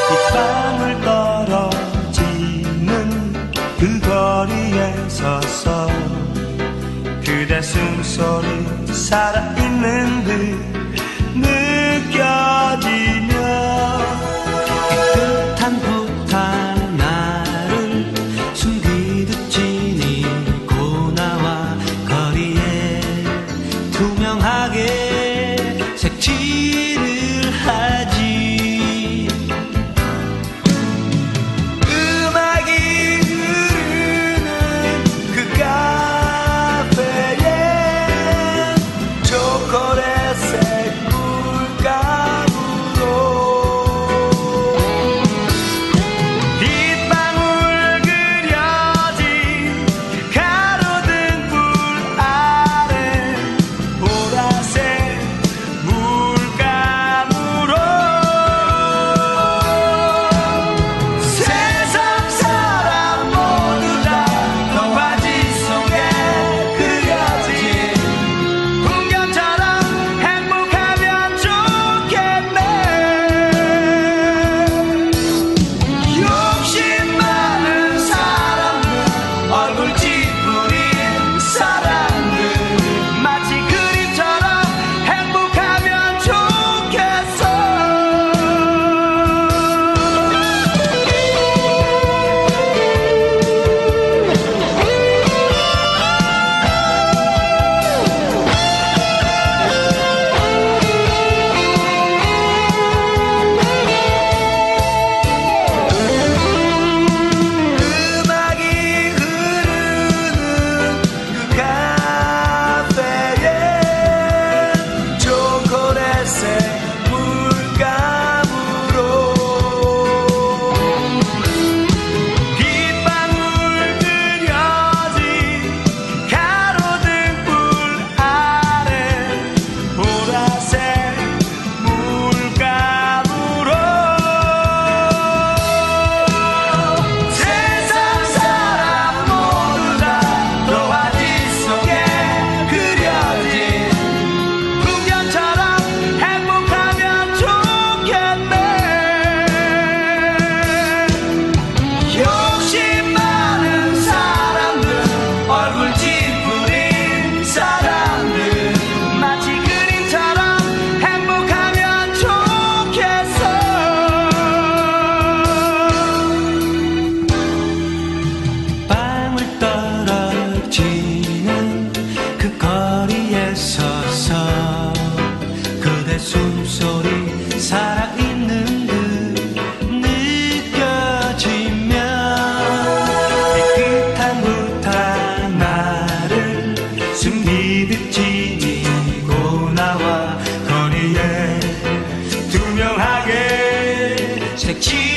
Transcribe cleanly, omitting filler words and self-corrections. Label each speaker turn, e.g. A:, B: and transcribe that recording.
A: 빗방울 떨어지는 그 거리에 서서 그대 숨소리 살아있는 듯 느껴지며 깨끗한 부탄 나를 숨기듯 지니고 나와 거리에 투명하게 색칠을 하지. 음악이 흐르는 그 카페에 초콜릿색 물감으로 빗방울 그려진 그 가로등 불 아래 보라색 물감으로 세상 사람 모두 다 동화지 속에 그려진 풍경처럼 행복하면 좋겠네. 욕심 많은 사람들, 얼굴 찌푸린 사람들, 마치 그림처럼 행복하면 좋겠어. 음악이 흐르는 그 카페에 초콜릿색 물감으로 빗방울 그려진 가로등 불 아래 보라색 물감으로 세상 사람 모두 다 동화지 속에 그려진 풍경처럼 행복하면 좋겠네. 욕심 많은 사람들, 얼굴 찌푸린 사람들, 마치 그림처럼 행복하면 좋겠어. 방울 떨어지는 그 거리에 서서 그대 숨소리 살아있는 듯 느껴지며 깨끗한 부탄 나를 숨기듯 지니고 나와 거리에 투명하게 색칠